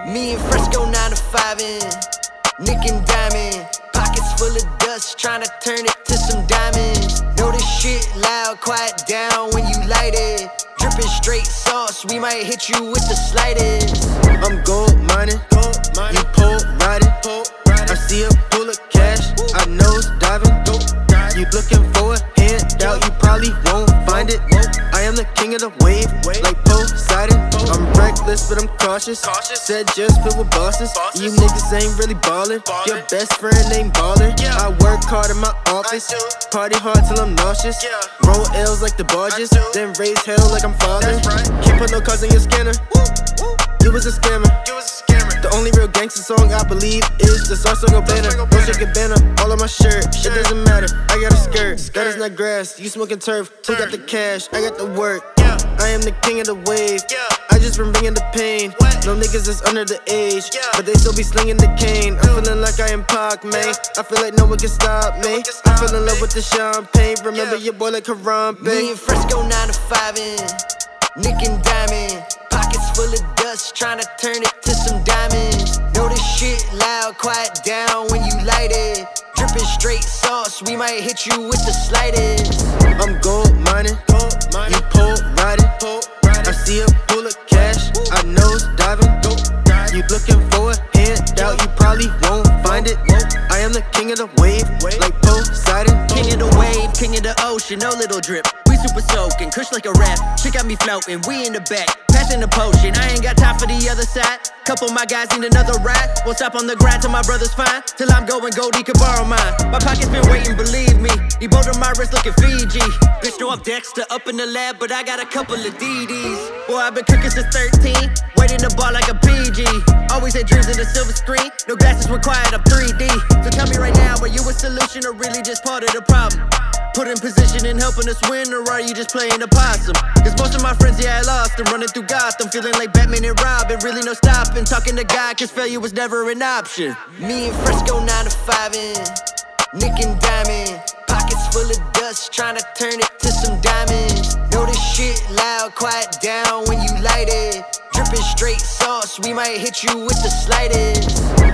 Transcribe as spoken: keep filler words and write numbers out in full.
Me and Fresco nine to five in, Nick and Diamond, pockets full of dust, tryna turn it to some diamonds. Know this shit loud, quiet down when you light it. Drippin' straight sauce, we might hit you with the slightest. I'm gold mining, gold mining. You pole riding, pole riding. I see a pool of cash, I nose diving. You looking for a handout, you probably won't find it. I am the king of the wave, like Poseidon. I'm reckless, but I'm cautious. Said just fit with bosses. You niggas ain't really ballin'. Your best friend ain't ballin'. I work hard in my office, party hard till I'm nauseous. Roll L's like the barges, then raise hell like I'm father. Can't put no cars in your scanner. You was a scammer. The only real gangster song I believe is the Star Song Banner. Dolce Gabbana, all on my shirt. It doesn't matter, I got a skirt. That is not grass, you smoking turf. Take out the cash, I got the work. I am the king of the wave. I just been bringing the pain. No niggas is under the age, but they still be slinging the cane. I'm feeling like I am Pac, man. I feel like no one can stop me. I fell in love with the champagne. Remember your boy like Harambe. Me and Fresco nine to five in, Nick and Diamond, pockets full of dust, tryna turn it to some diamonds. Know this shit loud, quiet down when you light it. Drippin' straight sauce, we might hit you with the slightest. I'm gold mining, you pole riding. I see a pool of cash, I nose diving. You looking for a handout, you probably won't find it. I am the king of the wave, like Poseidon. King of the wave, king of the ocean, no little drip. We super soaking, kush like a rap. She got me floating, we in the back, passing the potion. I ain't got time for the other side. Couple my guys need another ride. Won't stop on the grind till my brother's fine. Till I'm going gold, he can borrow mine. My pocket's been waiting, believe me. He both on my wrist looking Fiji. Bitch, know I'm Dexter up in the lab, but I got a couple of D Ds. Boy, I've been cooking since thirteen, waiting the bar like a P G. Always had dreams in the silver screen, no glasses required, I'm three D. So tell me right now, are you a solution or really just part of the problem? Put in position and helping us win, or are you just playing the possum? Cause most of my friends, yeah, I lost them. Running through Gotham, feeling like Batman and Robin. Really no stopping, talking to God, cause failure was never an option. Me and Fresco nine to five in, Nick and Diamond, pockets full of dust, tryna turn it to some diamonds. Know this shit loud, quiet down when you light it. Drippin' straight sauce, we might hit you with the slightest.